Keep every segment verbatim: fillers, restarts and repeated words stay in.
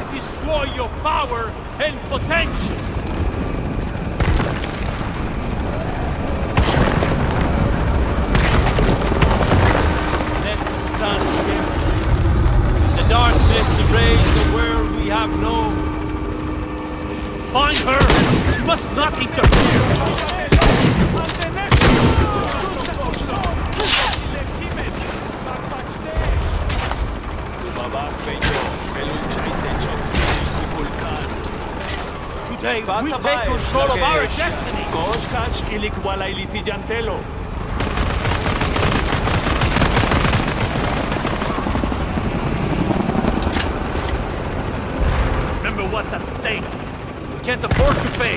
destroy your power and potential. Let the sun shine. The darkness erase the world we have known. Find her! She must not interfere! Today, we take control of our destiny! Remember what's at stake. We can't afford to pay.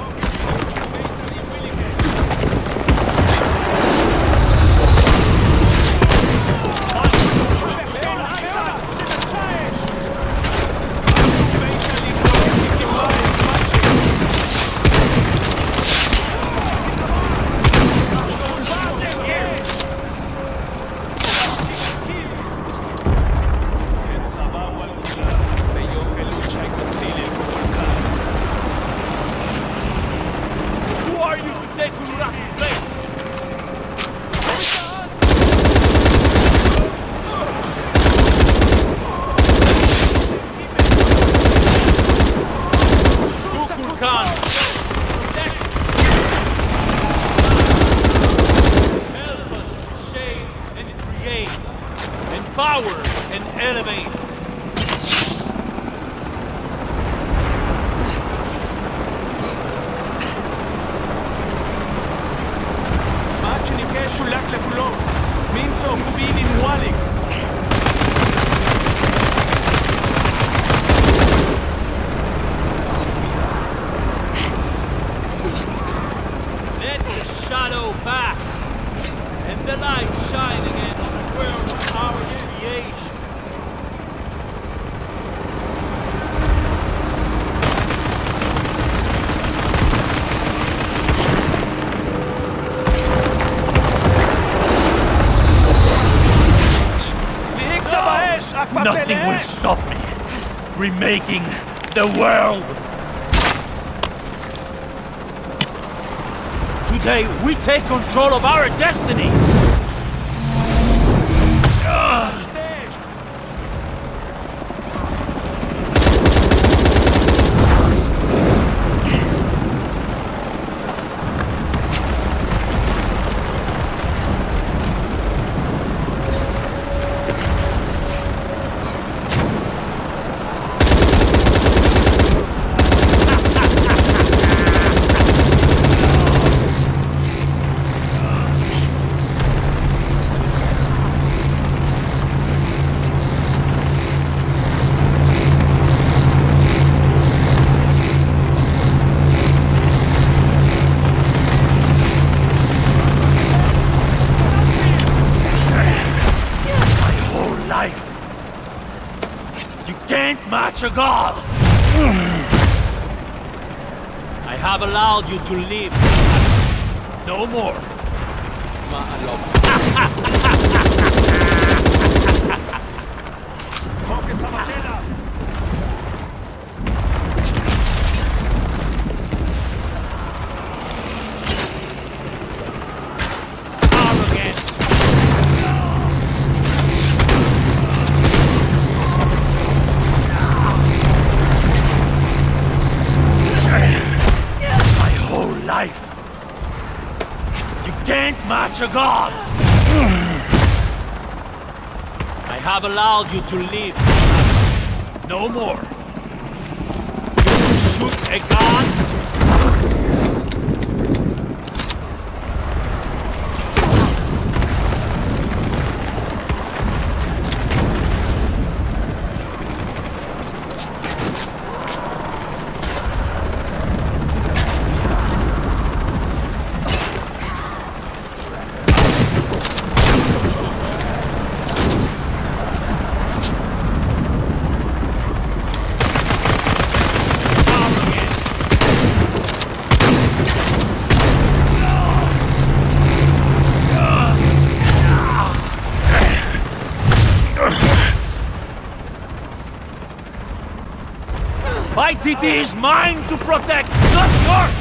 Empower and elevate. שולח לכולו. מינצו, קוביני, מואליק. Let the shadow pass, and the light shine again on the world of our creation. Nothing will stop me. Remaking the world. Today, we take control of our destiny. Match a god! I have allowed you to live. No more. Match a god! I have allowed you to live. No more. You shoot a god? Paititi is mine to protect, not yours!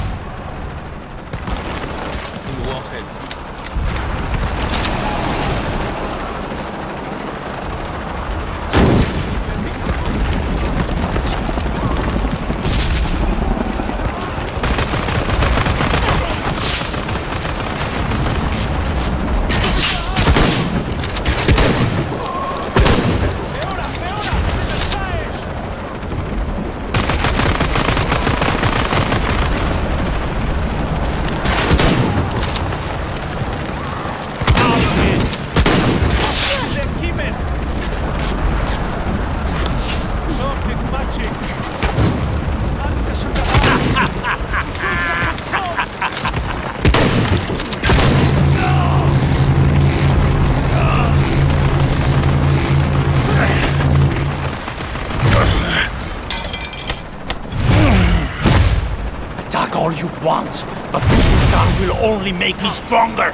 All you want, but moving down will only make me stronger.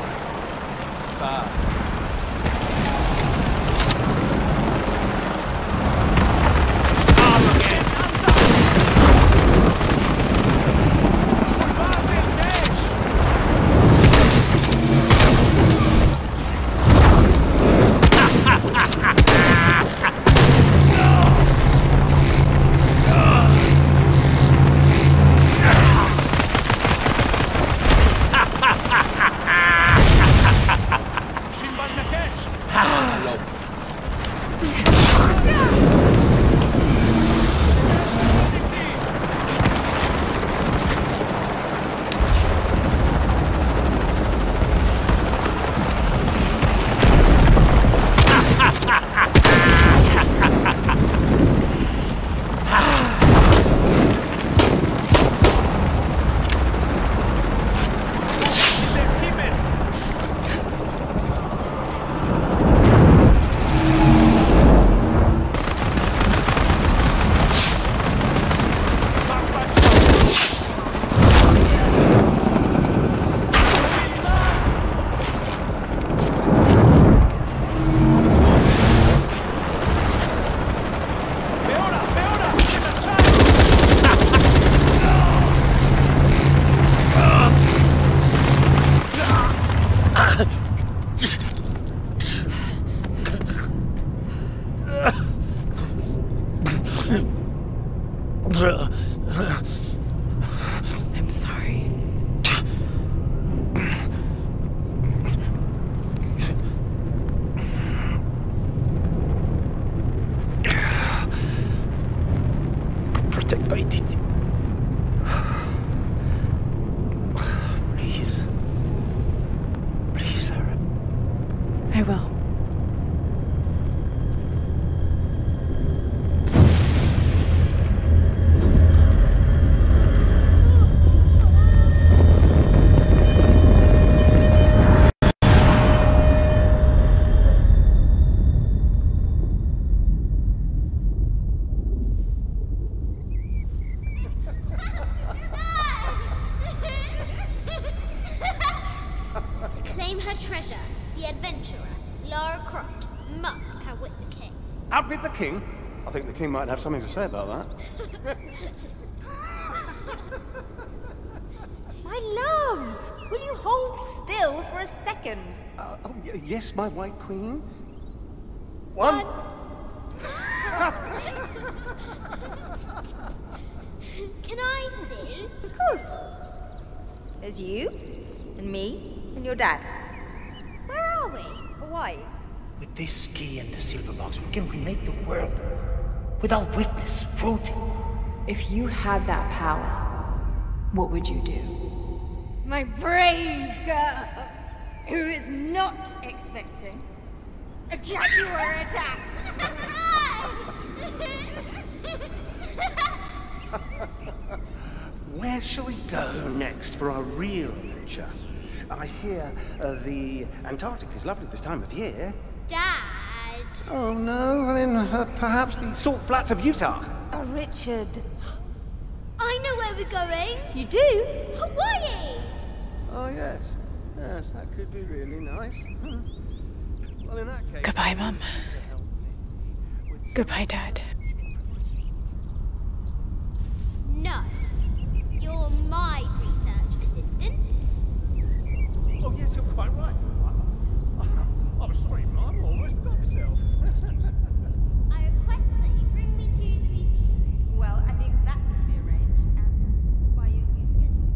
I'm sorry. Protect Paititi. Please. Please, Lara. I will. Her treasure, the adventurer, Lara Croft, must outwit the king. Outwit the king? I think the king might have something to say about that. My loves, will you hold still for a second? Uh, oh, y yes, my white queen. One. Can I see? Of course. There's you, and me, and your dad. Where are we? Hawaii. With this key and the silver box, we can remake the world. Without weakness, cruelty. If you had that power, what would you do? My brave girl, who is not expecting a jaguar attack. Where shall we go next for our real adventure? I hear uh, the Antarctic is lovely this time of year. Dad. Oh no, well then uh, perhaps the salt flats of Utah. Oh, Richard. I know where we're going. You do? Hawaii. Oh yes, yes, that could be really nice. Well, in that case. Goodbye, Mum. Goodbye, Dad. No. You're my research assistant. Oh, yes, you're quite right. I'm sorry, Mum. I almost forgot myself. I request that you bring me to the museum. Well, I think that can be arranged, and by your new schedule.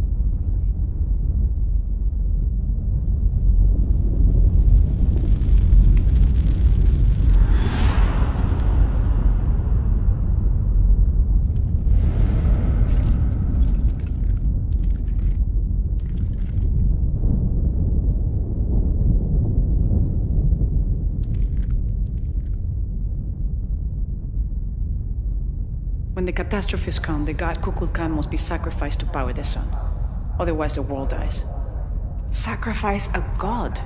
When the catastrophes come, the god Kukulkan must be sacrificed to power the sun. Otherwise, the world dies. Sacrifice a god?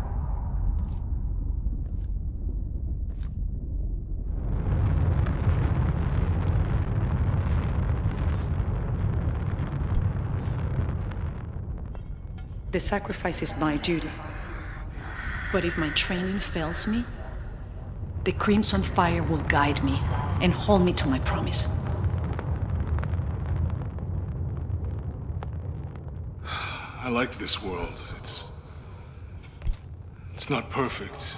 The sacrifice is my duty. But if my training fails me, the Crimson Fire will guide me and hold me to my promise. I like this world. It's... It's not perfect.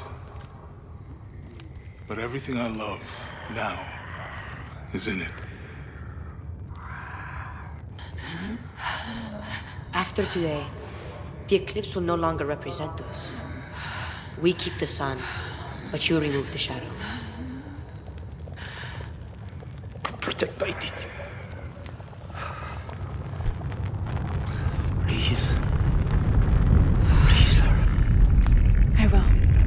But everything I love now is in it. After today, the eclipse will no longer represent us. We keep the sun, but you remove the shadow. Protect Paititi. Please. Please, Lara. I will.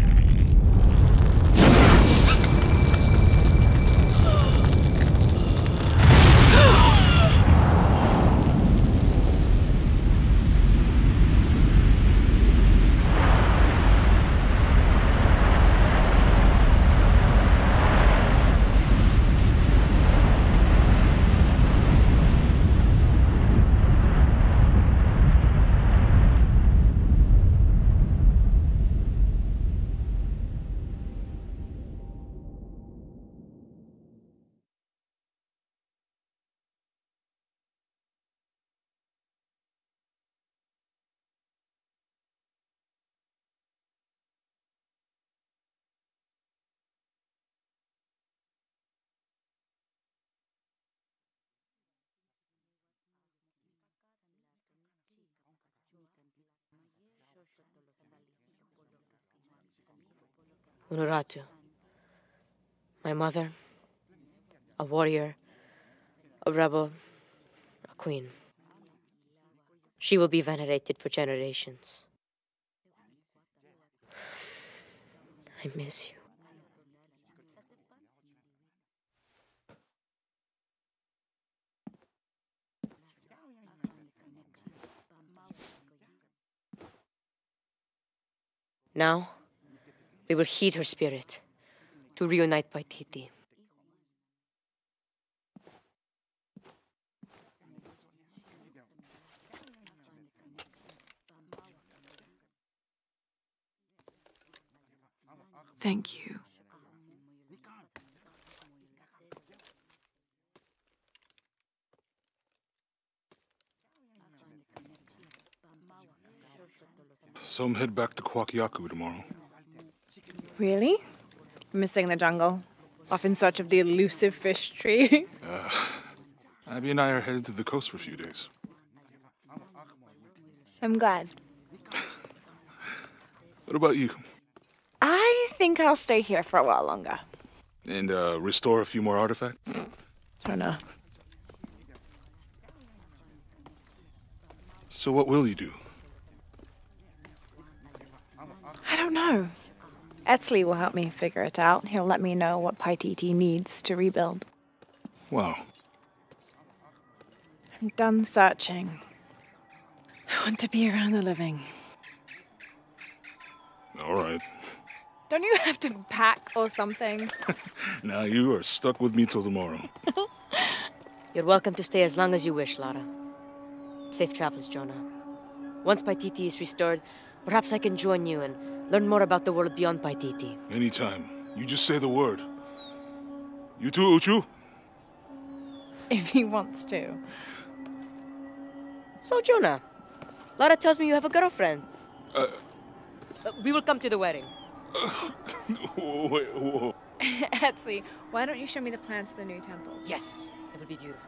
Unuratu, my mother, a warrior, a rebel, a queen. She will be venerated for generations. I miss you. Now, we will heed her spirit to reunite Paititi. Thank you. So I'm head back to Kwakyaku tomorrow. Really? Missing the jungle? Off in search of the elusive fish tree? uh, Abby and I are headed to the coast for a few days. I'm glad. What about you? I think I'll stay here for a while longer. And uh, restore a few more artifacts? Don't know. So what will you do? I don't know. Etzli will help me figure it out. He'll let me know what Paititi needs to rebuild. Wow. I'm done searching. I want to be around the living. All right. Don't you have to pack or something? Now you are stuck with me till tomorrow. You're welcome to stay as long as you wish, Lara. Safe travels, Jonah. Once Paititi is restored, perhaps I can join you and learn more about the world beyond Paititi. Anytime. You just say the word. You too, Uchu? if he wants to. So, Jonah, Lara tells me you have a girlfriend. Uh, Uh, we will come to the wedding. wait, whoa. Etzli, why don't you show me the plans to the new temple? Yes, it will be beautiful.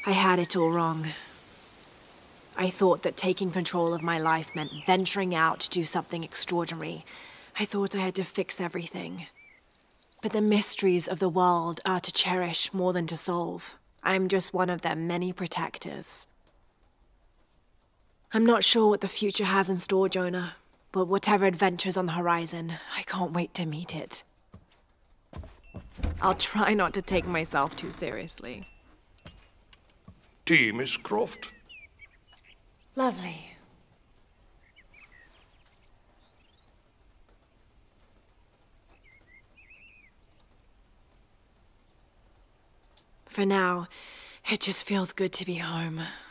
I had it all wrong. I thought that taking control of my life meant venturing out to do something extraordinary. I thought I had to fix everything. But the mysteries of the world are to cherish more than to solve. I'm just one of their many protectors. I'm not sure what the future has in store, Jonah, but whatever adventure's on the horizon, I can't wait to meet it. I'll try not to take myself too seriously. Tea, Miss Croft. Lovely. For now, it just feels good to be home.